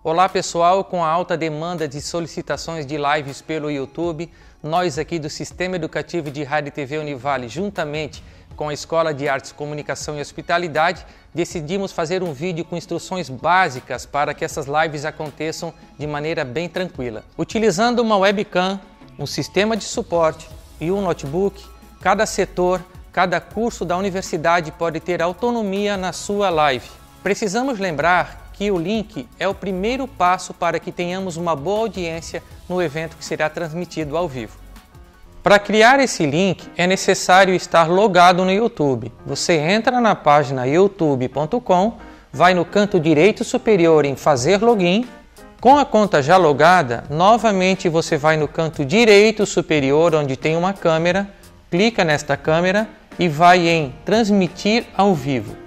Olá pessoal, com a alta demanda de solicitações de lives pelo YouTube, nós aqui do Sistema Educativo de Rádio e TV Univale, juntamente com a Escola de Artes, Comunicação e Hospitalidade, decidimos fazer um vídeo com instruções básicas para que essas lives aconteçam de maneira bem tranquila. Utilizando uma webcam, um sistema de suporte e um notebook, cada setor, cada curso da universidade pode ter autonomia na sua live. Precisamos lembrar que o link é o primeiro passo para que tenhamos uma boa audiência no evento que será transmitido ao vivo. Para criar esse link é necessário estar logado no YouTube. Você entra na página youtube.com, vai no canto direito superior em fazer login. Com a conta já logada, novamente você vai no canto direito superior onde tem uma câmera, clica nesta câmera e vai em transmitir ao vivo.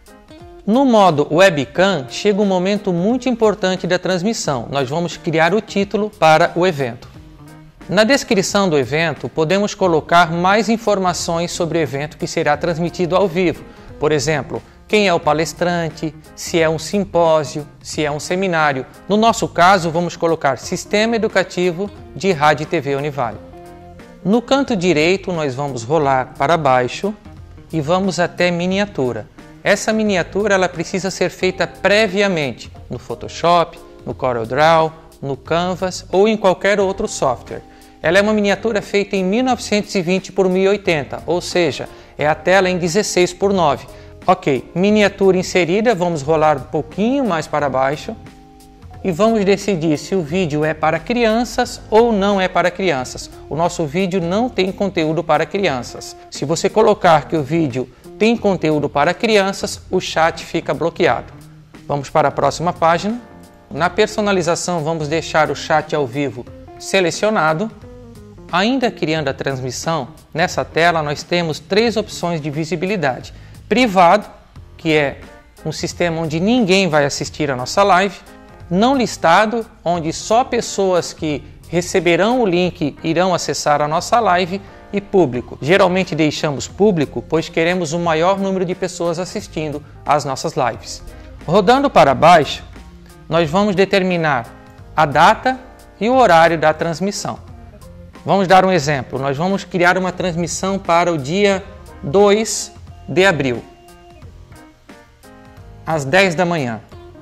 No modo webcam, chega um momento muito importante da transmissão. Nós vamos criar o título para o evento. Na descrição do evento, podemos colocar mais informações sobre o evento que será transmitido ao vivo. Por exemplo, quem é o palestrante, se é um simpósio, se é um seminário. No nosso caso, vamos colocar Sistema Educativo de Rádio e TV Univale. No canto direito, nós vamos rolar para baixo e vamos até miniatura. Essa miniatura ela precisa ser feita previamente no Photoshop, no CorelDRAW, no Canvas ou em qualquer outro software. Ela é uma miniatura feita em 1920 por 1080, ou seja, é a tela em 16:9. Ok, miniatura inserida, vamos rolar um pouquinho mais para baixo e vamos decidir se o vídeo é para crianças ou não é para crianças. O nosso vídeo não tem conteúdo para crianças. Se você colocar que o vídeo tem conteúdo para crianças, o chat fica bloqueado. Vamos para a próxima página. Na personalização, vamos deixar o chat ao vivo selecionado. Ainda criando a transmissão, nessa tela nós temos 3 opções de visibilidade. Privado, que é um sistema onde ninguém vai assistir a nossa live. Não listado, onde só pessoas que receberão o link irão acessar a nossa live. E público. Geralmente deixamos público, pois queremos o maior número de pessoas assistindo às nossas lives. Rodando para baixo, nós vamos determinar a data e o horário da transmissão. Vamos dar um exemplo. Nós vamos criar uma transmissão para o dia 2 de abril, às 10 da manhã.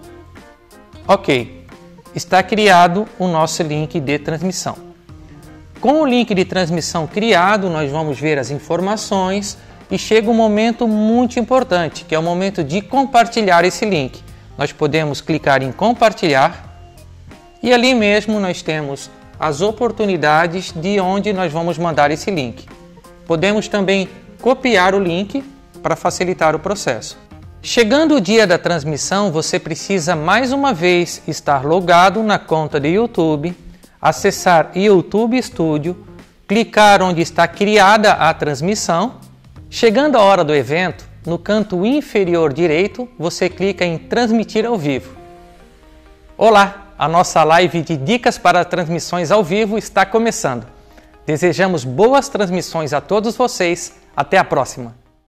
Ok, está criado o nosso link de transmissão. Com o link de transmissão criado, nós vamos ver as informações e chega um momento muito importante, que é o momento de compartilhar esse link. Nós podemos clicar em compartilhar e ali mesmo nós temos as oportunidades de onde nós vamos mandar esse link. Podemos também copiar o link para facilitar o processo. Chegando o dia da transmissão, você precisa mais uma vez estar logado na conta do YouTube, acessar YouTube Studio, clicar onde está criada a transmissão. Chegando a hora do evento, no canto inferior direito, você clica em transmitir ao vivo. Olá, a nossa live de dicas para transmissões ao vivo está começando. Desejamos boas transmissões a todos vocês. Até a próxima!